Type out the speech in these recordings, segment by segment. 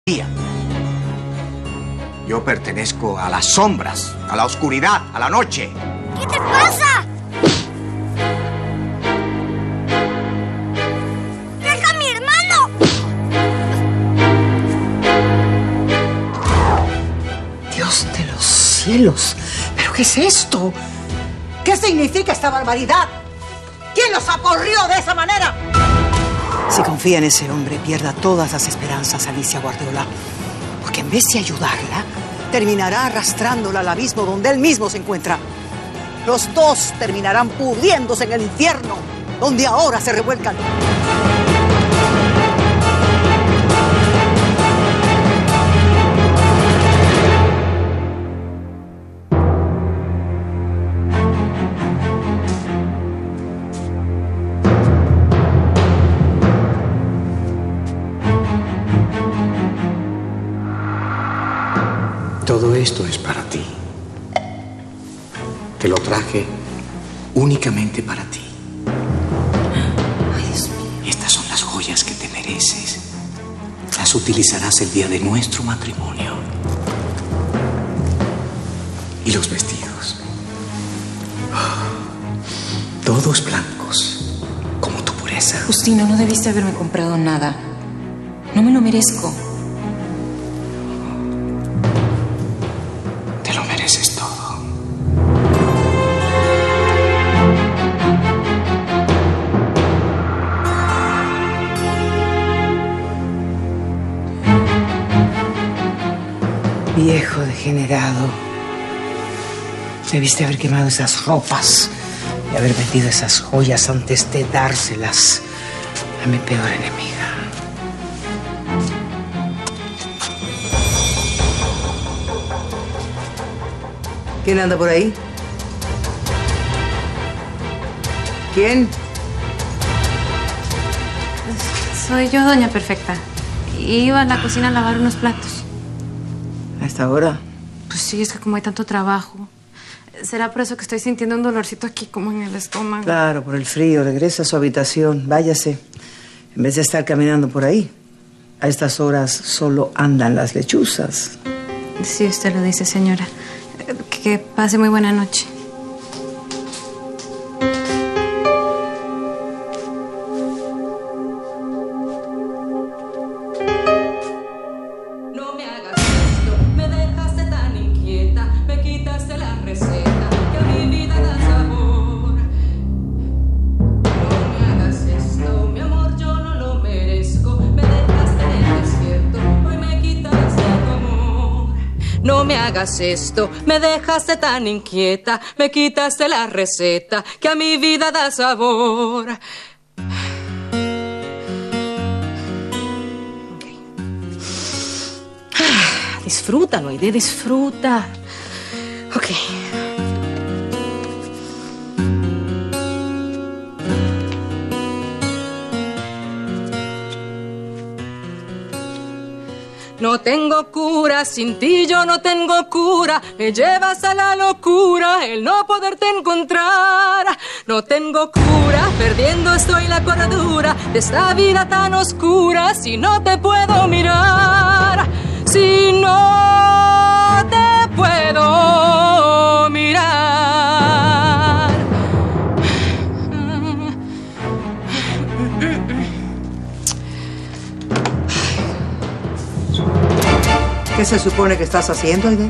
Yo pertenezco a las sombras, a la oscuridad, a la noche. ¿Qué te pasa? ¡Deja a mi hermano! Dios de los cielos, ¿pero qué es esto? ¿Qué significa esta barbaridad? ¿Quién los aporrió de esa manera? Si confía en ese hombre, pierda todas las esperanzas, Alicia Guardiola. Porque en vez de ayudarla, terminará arrastrándola al abismo donde él mismo se encuentra. Los dos terminarán pudriéndose en el infierno, donde ahora se revuelcan. Todo esto es para ti. Te lo traje únicamente para ti. Ay, Dios mío. Estas son las joyas que te mereces. Las utilizarás el día de nuestro matrimonio. Y los vestidos. Todos blancos, como tu pureza. Justino, no debiste haberme comprado nada. No me lo merezco. Te lo mereces todo. Viejo degenerado. Debiste haber quemado esas ropas y haber vendido esas joyas antes de dárselas a mi peor enemiga. ¿Quién anda por ahí? ¿Quién? Soy yo, doña Perfecta. Iba a la cocina a lavar unos platos. ¿A esta hora? Pues sí, es que como hay tanto trabajo. ¿Será por eso que estoy sintiendo un dolorcito aquí como en el estómago? Claro, por el frío. Regresa a su habitación. Váyase. En vez de estar caminando por ahí. A estas horas solo andan las lechuzas. Sí, usted lo dice, señora. Que pase muy buena noche. No me hagas esto, me dejaste tan inquieta, me quitaste la receta que a mi vida da sabor. No me hagas esto, mi amor, yo no lo merezco, me dejaste en el desierto, hoy me quitaste tu amor. No me hagas esto, me dejaste tan inquieta, me quitaste la receta que a mi vida da sabor. Disfrútalo, Aide, disfruta. Ok. No tengo cura, sin ti yo no tengo cura. Me llevas a la locura el no poderte encontrar. No tengo cura, perdiendo estoy la cordura de esta vida tan oscura. Si no te puedo mirar, si no te puedo mirar. ¿Qué se supone que estás haciendo, Aide?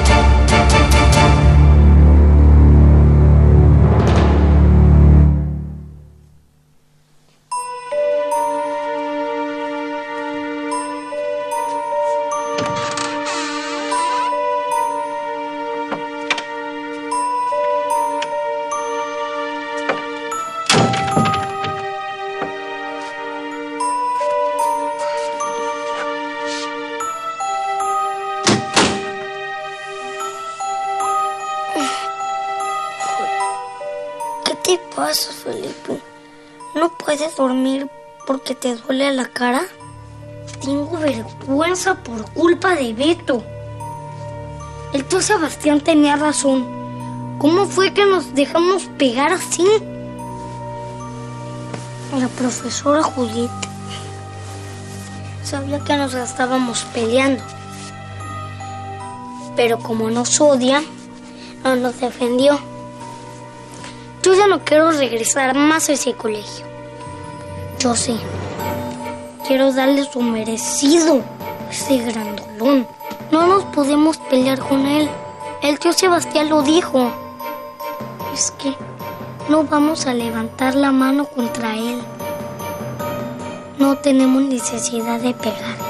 ¿Qué te pasa, Felipe? ¿No puedes dormir porque te duele la cara? Tengo vergüenza por culpa de Beto. El tío Sebastián tenía razón. ¿Cómo fue que nos dejamos pegar así? La profesora Judith sabía que nos estábamos peleando. Pero como nos odia, no nos defendió. Yo ya no quiero regresar más a ese colegio. Yo sí. Quiero darle su merecido, ese grandolón. No nos podemos pelear con él. El tío Sebastián lo dijo. Es que no vamos a levantar la mano contra él. No tenemos necesidad de pegarle.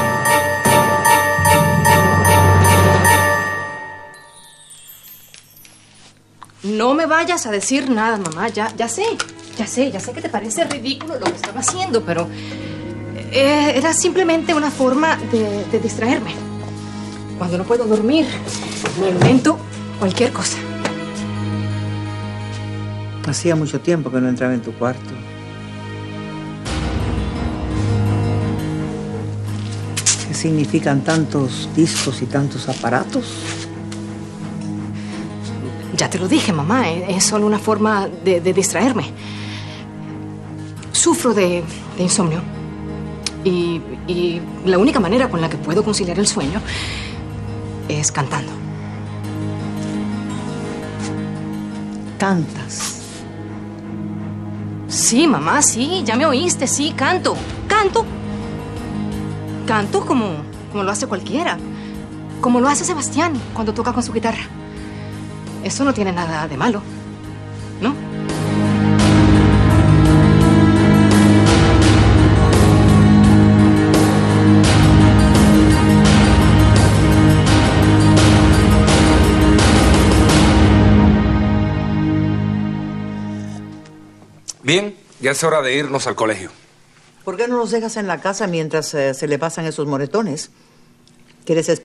No me vayas a decir nada, mamá. Ya sé que te parece ridículo lo que estaba haciendo, pero era simplemente una forma de distraerme. Cuando no puedo dormir, me invento cualquier cosa. Hacía mucho tiempo que no entraba en tu cuarto. ¿Qué significan tantos discos y tantos aparatos? Ya te lo dije, mamá. Es solo una forma de distraerme. Sufro de insomnio. Y la única manera con la que puedo conciliar el sueño es cantando. ¿Cantas? Sí, mamá, sí. Ya me oíste. Sí, canto. Canto como lo hace cualquiera. Como lo hace Sebastián cuando toca con su guitarra. Eso no tiene nada de malo, ¿no? Bien, ya es hora de irnos al colegio. ¿Por qué no los dejas en la casa mientras se le pasan esos moretones? ¿Quieres